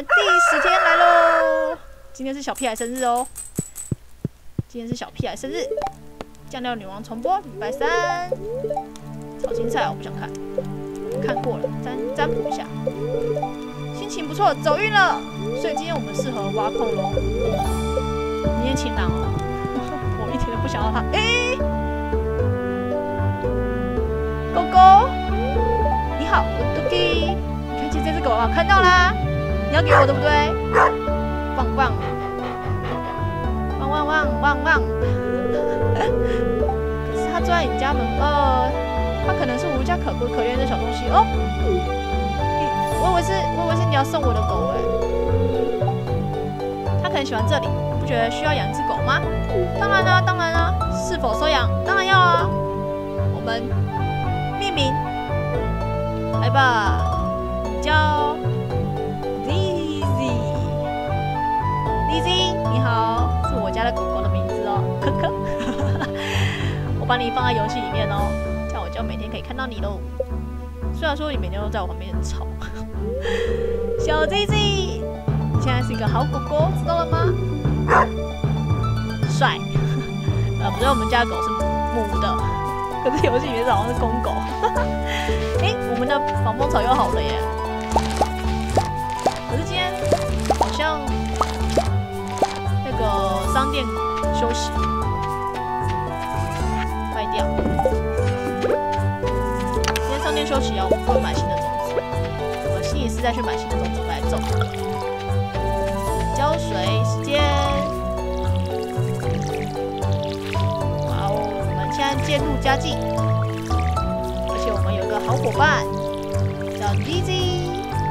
们第10天来喽！今天是小屁孩生日哦。今天是小屁孩生日。酱料女王重播，礼拜3。炒青菜我不想看，我们看过了，占卜一下。心情不错，走运了，所以今天我们适合挖矿喽。明天晴朗哦，我一点都不想要它。狗狗，你好，我的弟。你看见这只狗了？看到啦，你要给我对不对？汪汪，汪汪汪汪汪。可是它坐在你家门它可能是无家可归、可怜的小东西哦。我以为是你要送我的狗它可能喜欢这里，不觉得需要养一只狗吗？当然啦，当然啦，是否收养？当然要啊。我们命名，来吧，叫 Lizzy。Lizzy， 你好，是我家的狗狗的名字哦，可可。我把你放在游戏里面哦，这样我就每天可以看到你喽。虽然说你每天都在我旁边很吵。小 Lizzy， 你现在是一个好狗狗，知道了吗？帅。不是，我们家的狗是母的，可是游戏里面好像是公狗。我们的防风草又好了耶。可是今天好像那个商店休息，卖掉。今天商店休息啊，我们不会买新的种子。我们星期4再去买新的种子回来种。浇水时间。哇哦，我们现在渐入佳境，而且我们有个好伙伴叫 Lizzy。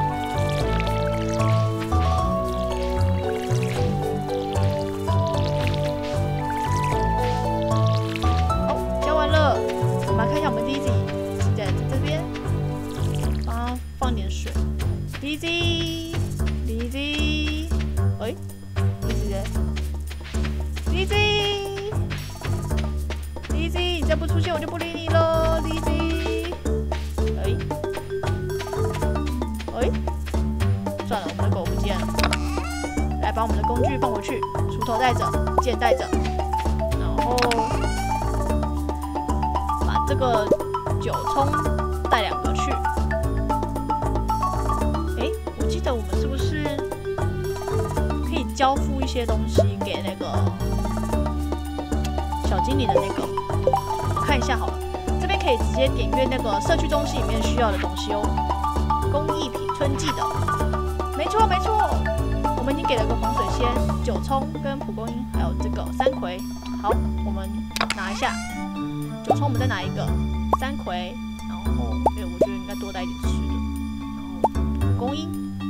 看一下我们 Lizzy 是在这边，帮它放点水。Lizzy， 你再不出现我就不理你了 ，Lizzy。算了，我们的狗不见了。来，把我们的工具放回去，锄头带着，剑带着，然后。这个9葱带2个去。我记得我们是不是可以交付一些东西给那个小精灵的那个？我看一下好了，这边可以直接点阅那个社区中心里面需要的东西哦。工艺品春季的，没错没错，我们已经给了个防水仙、9葱跟蒲公英，还有这个3葵。好，我们拿一下。9葱我们再拿一个，3葵，然后我觉得应该多带一点吃的，然后蒲公英，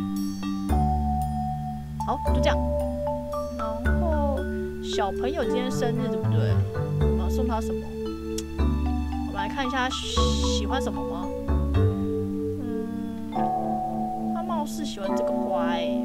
好，就这样。然后小朋友今天生日对不对？我们要送他什么？我们来看一下他喜欢什么吗？他貌似喜欢这个花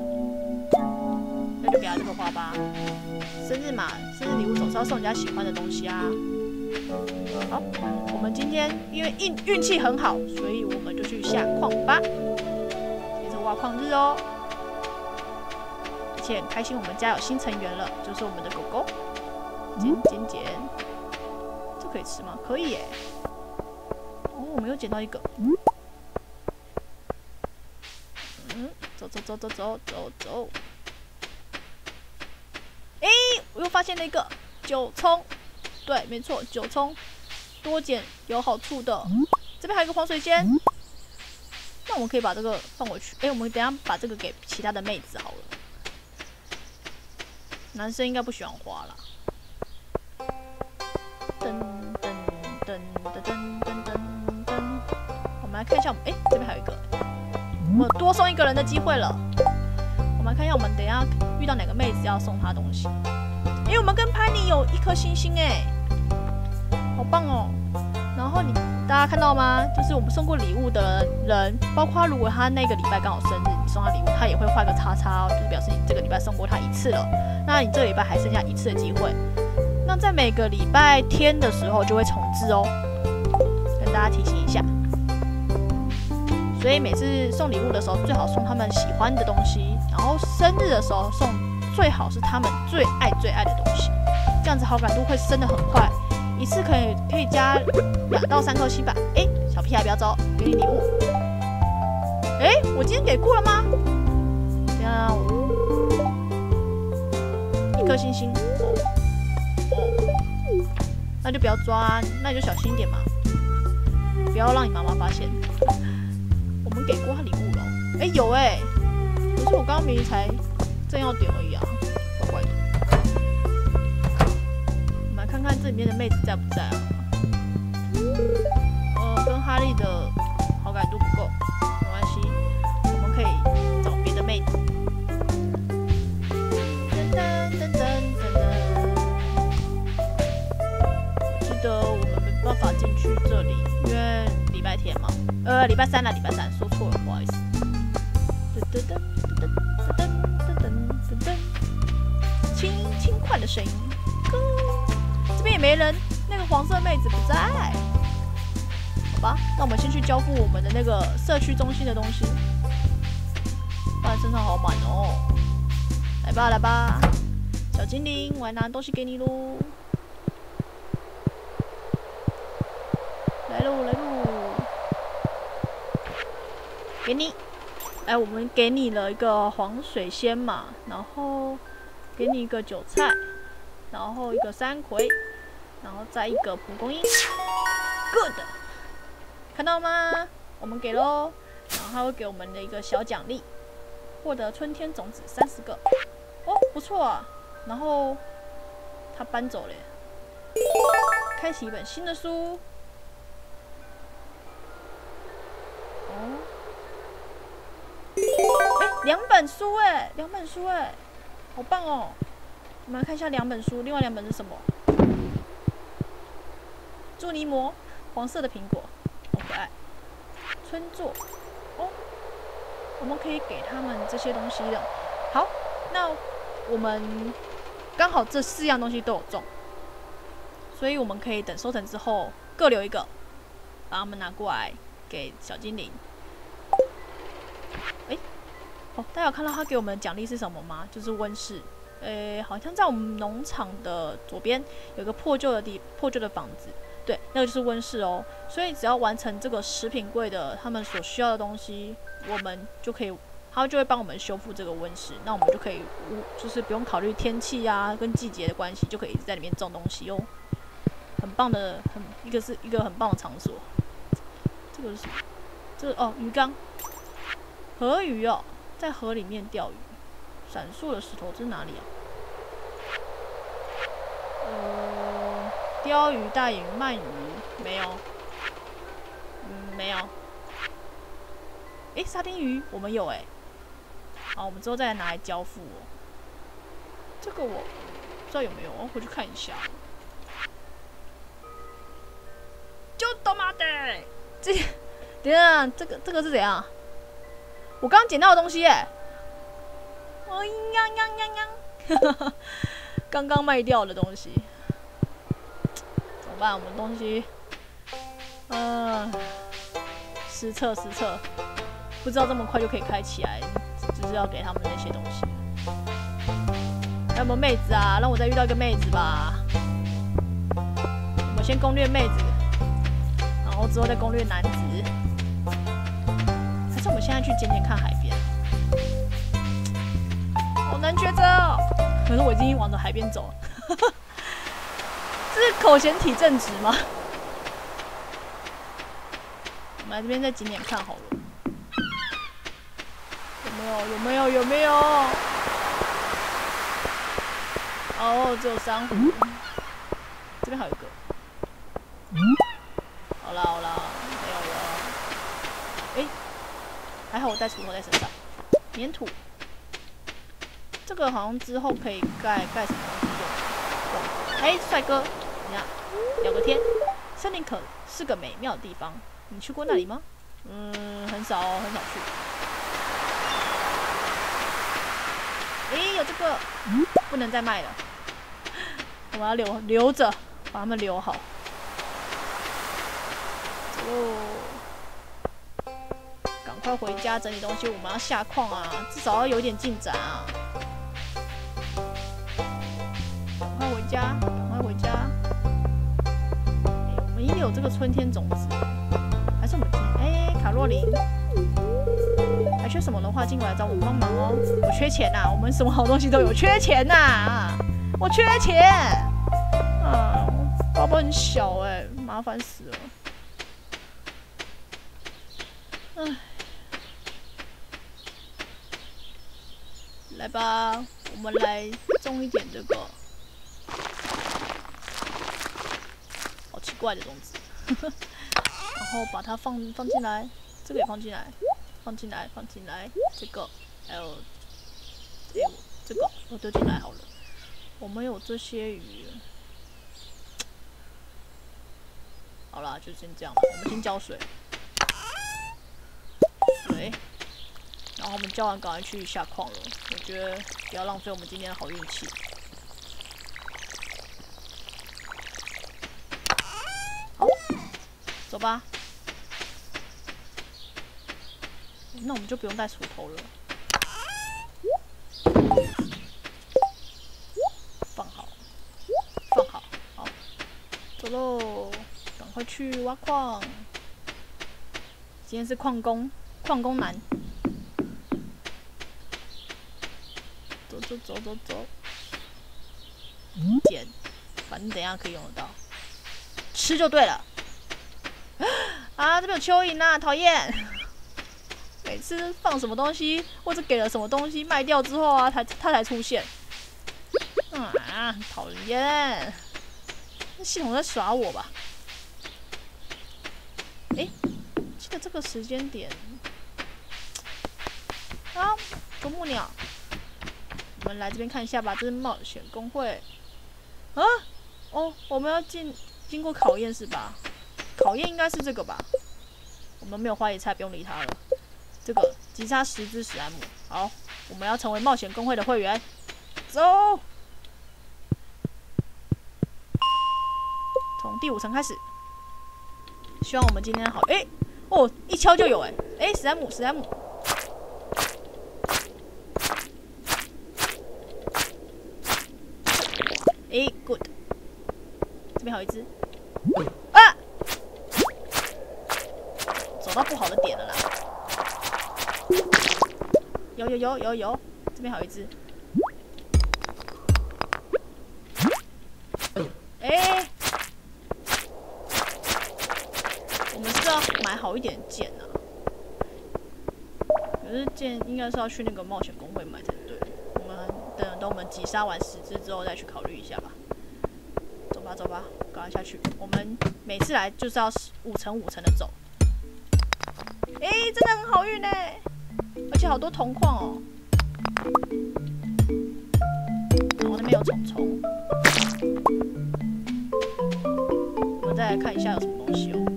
那就给他这个花吧。生日嘛，生日礼物总是要送人家喜欢的东西啊。好，我们今天因为运气很好，所以我们就去下矿吧。也是挖矿日哦，而且很开心，我们家有新成员了，就是我们的狗狗捡，这可以吃吗？可以耶。我们又捡到一个。走。我又发现了一个9葱。对，没错，9葱多捡有好处的。这边还有一个黄水仙，那我们可以把这个放回去。我们等一下把这个给其他的妹子好了。男生应该不喜欢花啦。噔，我们来看一下，这边还有一个，我们多送一个人的机会了。我们来看一下，我们等一下遇到哪个妹子要送她东西。我们跟潘妮有1颗星星好棒哦！然后大家看到吗？就是我们送过礼物的人，包括如果他那个礼拜刚好生日，你送他礼物，他也会画个叉叉就是表示你这个礼拜送过他1次了。那你这个礼拜还剩下1次的机会。那在每个礼拜天的时候就会重置哦，跟大家提醒一下。 所以每次送礼物的时候，最好送他们喜欢的东西，然后生日的时候送最好是他们最爱的东西，这样子好感度会升得很快，一次可以加2到3颗心吧。哎，小屁孩不要走，给你礼物。哎，我今天给过了吗？等下1颗星星。那就不要抓，那你就小心一点嘛，不要让你妈妈发现。我们给过他礼物了，哎有哎，可是我刚刚明明才正要点而已啊，怪怪的。我们来看看这里面的妹子在不在啊？跟哈利的好感度不够，没关系，我们可以找别的妹子。噔噔噔噔噔噔。我们没办法进去这里，因为礼拜天嘛，礼拜三啦，礼拜三说错了，不好意思。噔噔噔噔噔噔噔噔噔，轻快的声音。这边也没人，那个黄色妹子不在。好吧，那我们先去交付我们的那个社区中心的东西。不然身上好满哦。来吧来吧，小精灵，我来拿东西给你喽。来喽来喽，给你，哎，我们给你了一个黄水仙嘛，然后给你一个韭菜，然后一个山葵，然后再一个蒲公英 ，good， 看到吗？我们给喽，然后他会给我们的一个小奖励，获得春天种子30个，哦，不错啊，然后他搬走了耶，开启一本新的书。2本书哎，2本书哎，好棒哦！我们来看一下2本书，另外2本是什么？祝尼摩，黄色的苹果，好可爱。春作，哦，我们可以给他们这些东西的。好，那我们刚好这4样东西都有中，所以我们可以等收成之后各留一个，把它们拿过来给小精灵。哦，大家有看到他给我们的奖励是什么吗？就是温室。好像在我们农场的左边有个破旧的房子，对，那个就是温室哦。所以只要完成这个食品柜的他们所需要的东西，我们就可以，他就会帮我们修复这个温室。那我们就可以就是不用考虑天气啊跟季节的关系，就可以一直在里面种东西哦。很棒的，一个很棒的场所。这个是什么？这个鱼缸，河鱼哦。在河里面钓鱼，闪烁的石头，这是哪里啊？鲷鱼、大眼鱼、鳗鱼没有，没有。沙丁鱼我们有好，我们之后再拿来交付哦。这个我不知道有没有，我回去看一下。就他妈的，等下这个是怎样？我刚刚捡到的东西耶！刚刚卖掉的东西，怎么办？我们东西，失策，不知道这么快就可以开起来，就是要给他们那些东西。还有没有妹子啊？让我再遇到一个妹子吧。我们先攻略妹子，然后之后再攻略男子。我们现在去捡捡看海边，好难抉择哦。可是我已经往着海边走了，这是口嫌体正直吗？我们来这边再捡捡看好了，有没有？哦，只有珊瑚，这边还有一个。好啦，没有了。还好我带锄头在身上，粘土，这个好像之后可以盖什么东西用。帅哥，你看，聊个天。森林可是个美妙的地方，你去过那里吗？很少去。有这个，不能再卖了，我们要留着，把它们留好。赶快回家整理东西，我们要下矿啊，至少要有点进展啊！赶快回家，赶快回家！我们应该有这个春天种子，还是我们卡洛琳，还缺什么的话，尽管来找我们帮忙哦。我缺钱呐，我们什么好东西都有，缺钱呐！我缺钱啊！包包很小麻烦死了。唉。 来吧，我们来种一点这个，好奇怪的种子，然后把它放进来，这个也放进来，放进来，这个还有，这个都丢进来好了。我们有这些鱼，好啦，就先这样吧。我们先浇水，水。 然后我们浇完，赶快去下矿了。我觉得不要浪费我们今天的好运气。好，走吧。那我们就不用带锄头了。放好，好，走喽！赶快去挖矿。今天是矿工男。 走，捡，反正等一下可以用得到，吃就对了。啊，这边有蚯蚓啊，讨厌！每次放什么东西，或者给了什么东西卖掉之后啊，它才出现。讨厌！那系统在耍我吧？记得这个时间点啊，啄木鸟。 我们来这边看一下吧，这是冒险公会。啊，哦，我们要经过考验是吧？考验应该是这个吧？我们没有花椰菜，不用理它了。这个击杀10只史莱姆。好，我们要成为冒险公会的会员。走。从第5层开始。希望我们今天好。哦，一敲就有史莱姆。good， 这边还有一只，啊，走到不好的点了啦。有，这边还有一只。我们是要买好一点的剑啊，可是剑应该是要去那个冒险公会买才对。 等我们击杀完10只之后再去考虑一下吧。走吧，赶快下去。我们每次来就是要5层5层的走。真的很好运而且好多铜矿哦。然后那边有虫虫。我们再来看一下有什么东西哦。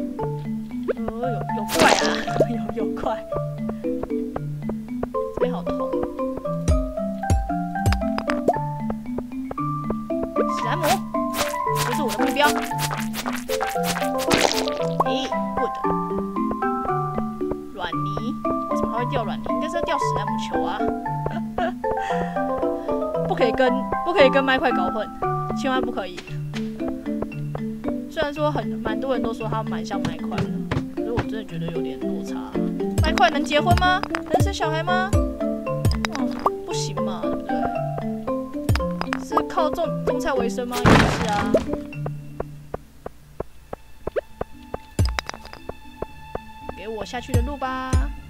有怪啊，有怪。这边好铜。 史莱姆，这是我的目标。good。软泥，为什么它会掉软泥？应该是要掉史莱姆球啊！不可以跟麦块搞混，千万不可以。虽然说蛮多人都说它蛮像麦块的，可是我真的觉得有点落差。麦块能结婚吗？能生小孩吗？不行嘛，对不对？ 是靠种菜为生吗？也是啊。给我下去的路吧。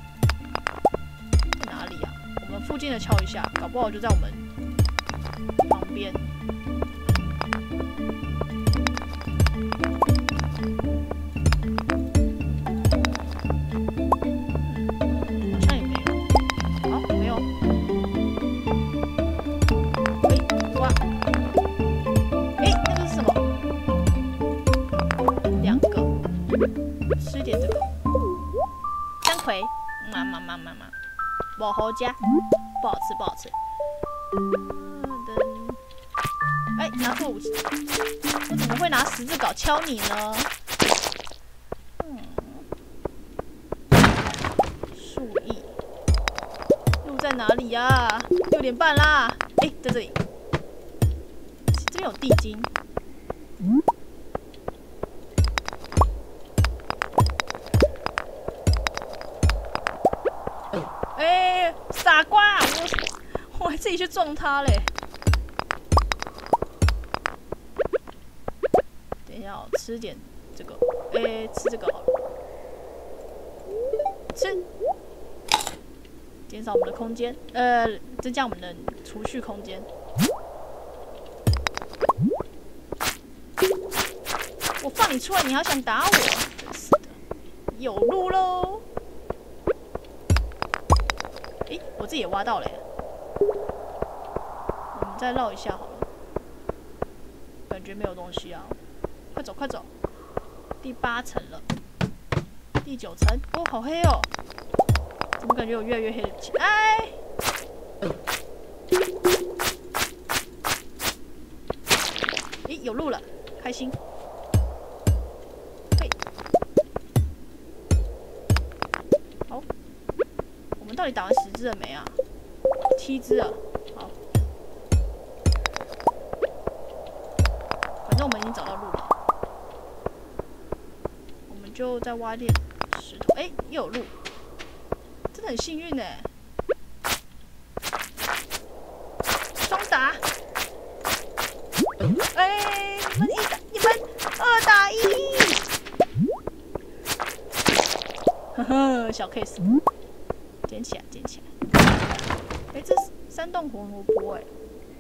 在哪里啊？我们附近的敲一下，搞不好就在我们旁边。好像也没有。好，没有。 吃点这个姜葵，不好吃，不好吃。拿错武器，我怎么会拿十字镐敲你呢？ 在哪里呀？6点半啦！哎，在这里。这边有地精。哎，傻瓜！我还自己去撞他嘞。等一下，我吃点这个。哎，吃这个好了。吃。减少我们的空间，增加我们的储蓄空间。我放你出来，你还想打我？真是的，有路喽！诶，我自己也挖到了耶。我们再绕一下好了，感觉没有东西啊。快走快走，第8层了，第9层，哦，好黑哦。怎么感觉我越来越黑了起来？咦，有路了，开心！嘿，好，我们到底打完10只了没啊？7只了，好。反正我们已经找到路了，我们就再挖点石头。哎，又有路。真的很幸运呢，双打！哎，你们2打1，呵呵，小 case， 捡起来，捡起来。哎，这是山洞红萝卜哎，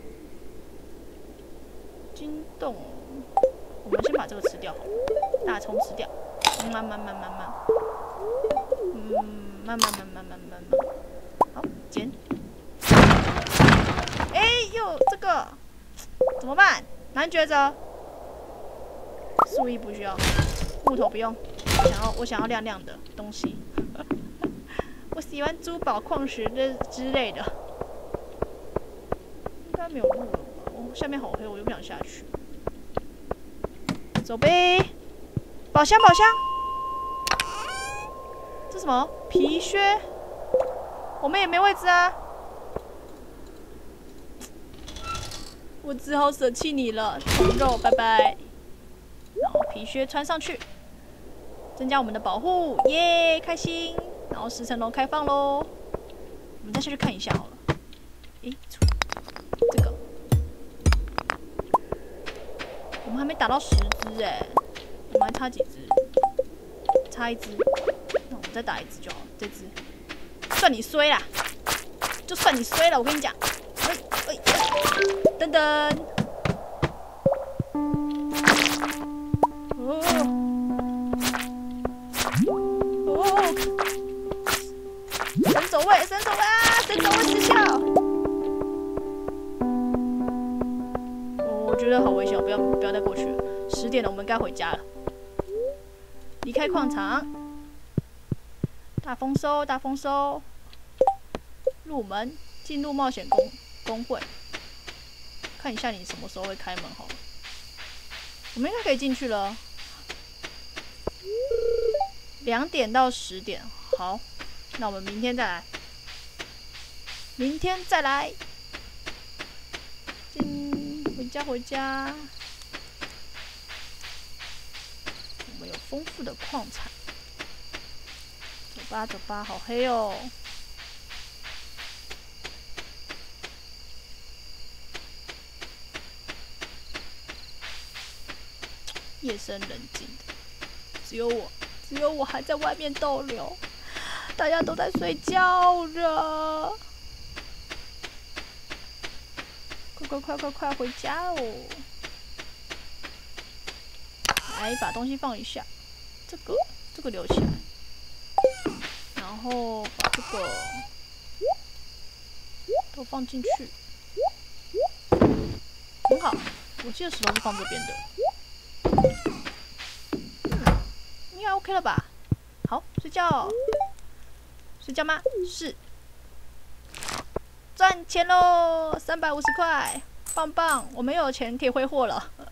金洞，我们先把这个吃掉好了，大葱吃掉，慢慢。慢慢，好，捡。哎，又这个怎么办？难抉择。树叶不需要，木头不用。我想要亮亮的东西。我喜欢珠宝、矿石之类的。应该没有路了吧？哦，下面好黑，我又不想下去。走呗，宝箱。这什么皮靴？我们也没位置啊！我只好舍弃你了，虫肉，拜拜。然后皮靴穿上去，增加我们的保护，耶，开心！然后10层楼开放喽，我们再下去看一下好了。诶，这个我们还没打到10只哎，我们还差几只？差1只。那我们再打1只就好了，这只算你衰啦，就算你衰了，我跟你讲。噔噔，神走位啊！神走位失效。我觉得好危险，不要再过去了。10点了，我们该回家了。离开矿场。大丰收！入门，进入冒险工会，看一下你什么时候会开门好了。我们应该可以进去了。2点到10点，好，那我们明天再来。回家。我们有丰富的矿产。走吧，好黑哦。夜深人静的，只有我还在外面逗留，大家都在睡觉了。快回家哦！来，把东西放一下，这个留起来。然后把这个都放进去，很好。我记得石头是放这边的，应该 OK 了吧？好，睡觉。睡觉吗？是。赚钱喽！350块，棒！我们有钱可以挥霍了。